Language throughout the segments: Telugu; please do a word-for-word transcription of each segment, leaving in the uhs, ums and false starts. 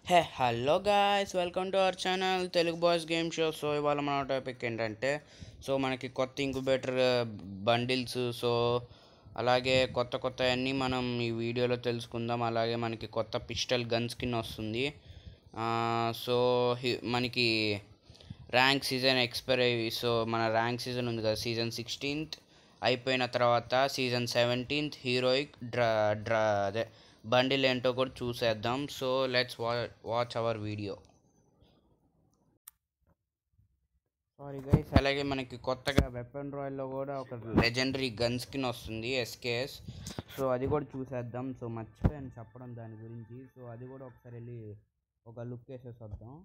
Hey hello guys, welcome to our channel Telugu boys game show. So ఇవాళ మన టాపిక్ ఏంటంటే, సో మనకి కొత్త ఇంక్యుబేటర్ బండిల్స్, సో అలాగే కొత్త కొత్త అన్నీ మనం ఈ వీడియోలో తెలుసుకుందాం. అలాగే మనకి కొత్త పిస్టల్ గన్ స్కిన్ వస్తుంది. సో మనకి ర్యాంక్ సీజన్ ఎక్స్పైర్ అయ్యి, సో మన ర్యాంక్ సీజన్ ఉంది కదా, సీజన్ సిక్స్టీన్త్ అయిపోయిన తర్వాత season seventeenth heroic draw draw అదే బండిల్ ఏంటో కూడా చూసేద్దాం. సో లెట్స్ వా watch our video. Sorry guys, అలాగే మనకి కొత్తగా వెపన్ రాయల్లో కూడా ఒక లెజెండరీ గన్ స్కిన్ వస్తుంది, ఎస్కేఎస్. సో అది కూడా చూసేద్దాం. సో మర్చిపోయాను చెప్పడం దాని గురించి. సో అది కూడా ఒకసారి వెళ్ళి ఒక లుక్ వేసేసి వద్దాం.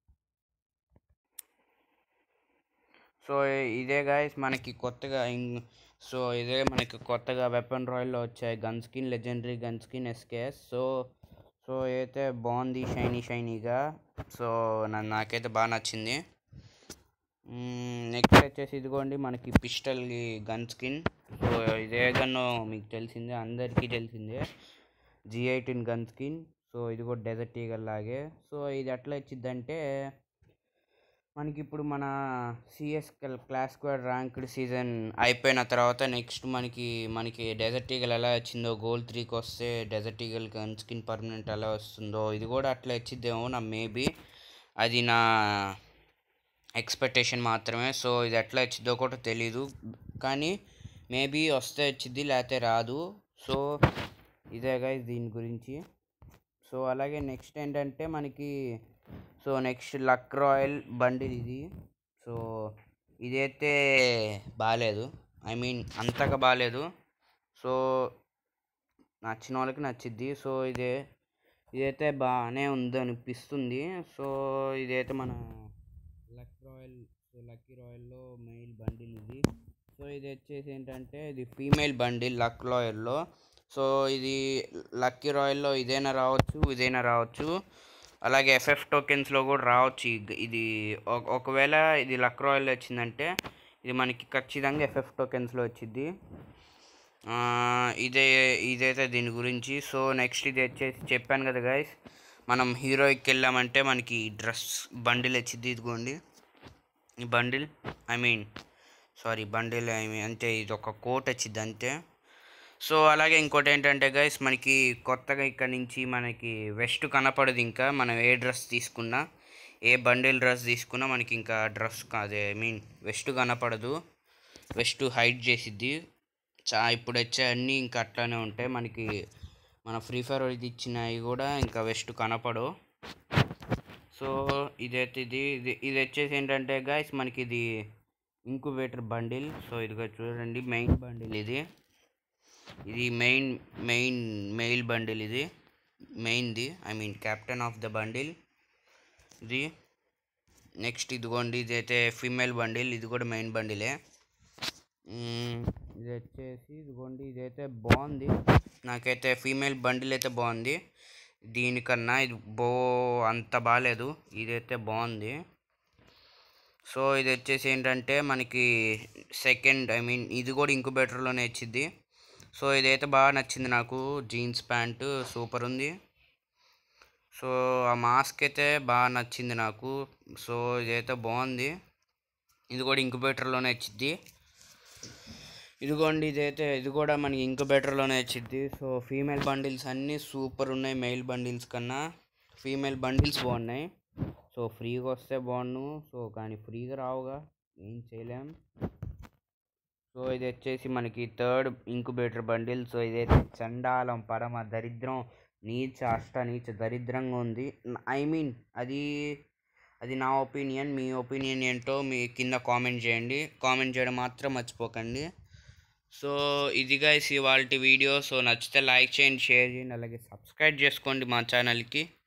సో ఇదే గాయస్ మనకి కొత్తగా సో ఇదే మనకి కొత్తగా వెపన్ రాయల్లో వచ్చాయి gun skin, legendary gun skin SKS. So so అయితే బాగుంది, షైనీ షైనీగా. సో నాకైతే బాగా నచ్చింది. నెక్స్ట్ వచ్చేసి ఇదిగోండి మనకి పిస్టల్ గన్ స్కిన్. సో ఇదే గన్ మీకు తెలిసిందే, అందరికీ తెలిసిందే, G eighteen gun skin. So ఇది కూడా డెజర్ట్ ఈగల్ లాగే. సో ఇది ఎట్లా వచ్చిందంటే, మనకి ఇప్పుడు మన CS class squad ranked season అయిపోయిన తర్వాత నెక్స్ట్ మనకి మనకి డెజర్ట్ ఈగల్ ఎలా వచ్చిందో, గోల్ త్రీకి వస్తే desert eagle gun skin permanent ఎలా వస్తుందో, ఇది కూడా అట్లా వచ్చిద్దేమో నా మేబీ. అది నా ఎక్స్పెక్టేషన్ మాత్రమే. సో ఇది ఎట్లా వచ్చిద్దో కూడా తెలీదు, కానీ మేబీ వస్తే వచ్చిద్ది, లేకపోతే రాదు. సో ఇదే గైస్ దీని గురించి. సో అలాగే నెక్స్ట్ ఏంటంటే మనకి so next luck royale bundle ఇది. సో ఇదైతే బాగాలేదు, ఐ మీన్ అంతగా బాగాలేదు. సో నచ్చిన వాళ్ళకి నచ్చిద్ది. సో ఇదే ఇదైతే బాగానే ఉంది అనిపిస్తుంది. సో ఇదైతే మన లక్ రాయల్, సో లక్కీ రాయల్లో మెయిల్ బండిల్ ఇది. సో ఇది వచ్చేసి ఏంటంటే ఇది ఫీమేల్ బండిల్ లక్ రాయల్లో. సో ఇది లక్కీ రాయల్లో ఇదైనా రావచ్చు, ఇదైనా రావచ్చు, అలాగే ఎఫ్ఎఫ్ టోకెన్స్లో కూడా రావచ్చు. ఇది ఒకవేళ ఇది లక్ రాయల్లో వచ్చిందంటే ఇది మనకి ఖచ్చితంగా ఎఫ్ఎఫ్ టోకెన్స్లో వచ్చింది. ఇదే ఇదైతే దీని గురించి. సో నెక్స్ట్ ఇది వచ్చేసి చెప్పాను కదా గైస్, మనం హీరోయిక్కి వెళ్ళామంటే మనకి డ్రెస్ బండిల్ వచ్చింది. ఇదిగోండి ఈ bundle, I mean sorry bundle I mean అంటే ఇది ఒక కోట్ వచ్చింది అంతే. సో అలాగే ఇంకోటి ఏంటంటే గైస్, మనకి కొత్తగా ఇక్కడ నుంచి మనకి వెస్ట్ కనపడదు. ఇంకా మనం ఏ డ్రెస్ తీసుకున్నా, ఏ బండిల్ డ్రెస్ తీసుకున్నా మనకి ఇంకా డ్రెస్ అదే ఐ మీన్ వెస్ట్ కనపడదు, వెస్ట్ హైడ్ చేసిద్ది. చా ఇప్పుడు వచ్చే అన్నీ ఇంకా అట్లానే ఉంటాయి. మనకి మన ఫ్రీ ఫైర్ ఇది ఇచ్చినవి కూడా ఇంకా వెస్ట్ కనపడవు. సో ఇదైతే ఇది ఇది ఇది వచ్చేసి ఏంటంటే గైస్ మనకి ఇది ఇంక్యుబేటర్ బండిల్. సో ఇదిగో చూడండి, మెయిన్ బండిల్ ఇది. ఇది మెయిన్ మెయిన్ మెయిల్ బండిల్, ఇది మెయిన్ది, I mean captain of the bundle ఇది. నెక్స్ట్ ఇదిగోండి ఇదైతే ఫీమేల్ బండిల్, ఇది కూడా మెయిన్ బండిలే. ఇది వచ్చేసి ఇదిగోండి ఇదైతే బాగుంది, నాకైతే ఫీమేల్ బండిల్ అయితే బాగుంది. దీనికన్నా ఇది బో అంత బాగాలేదు, ఇదైతే బాగుంది. సో ఇది వచ్చేసి ఏంటంటే మనకి సెకండ్, ఐ మీన్ ఇది కూడా ఇంక్యుబేటర్లోనే వచ్చింది. సో ఇదైతే బాగా నచ్చింది నాకు, జీన్స్ ప్యాంటు సూపర్ ఉంది. సో ఆ మాస్క్ అయితే బాగా నచ్చింది నాకు. సో ఇదైతే బాగుంది, ఇది కూడా ఇంక్యుబేటర్లోనే వచ్చింది. ఇదిగోండి ఇదైతే ఇది కూడా మనకి ఇంక్యుబేటర్లోనే వచ్చింది. సో ఫీమేల్ బండిల్స్ అన్నీ సూపర్ ఉన్నాయి, మెయిల్ బండిల్స్ కన్నా ఫీమేల్ బండిల్స్ బాగున్నాయి. సో ఫ్రీగా వస్తే బాగుండు, సో కానీ ఫ్రీగా రావుగా, ఏం చేయలేం. సో ఇది వచ్చేసి మనకి థర్డ్ ఇంక్యుబేటర్ బండిల్. సో ఇదైతే చండాలం, పరమ దరిద్రం, నీచ అష్ట నీచ దరిద్రంగా ఉంది. ఐ మీన్ అది అది నా ఒపీనియన్, మీ ఒపీనియన్ ఏంటో మీ కింద కామెంట్ చేయండి, కామెంట్ చేయడం మాత్రం మర్చిపోకండి. సో ఇది గైస్ ఇవాల్టి వీడియో. సో నచ్చితే లైక్ చేయండి, షేర్ చేయండి, అలాగే సబ్స్క్రైబ్ చేసుకోండి మా ఛానల్కి.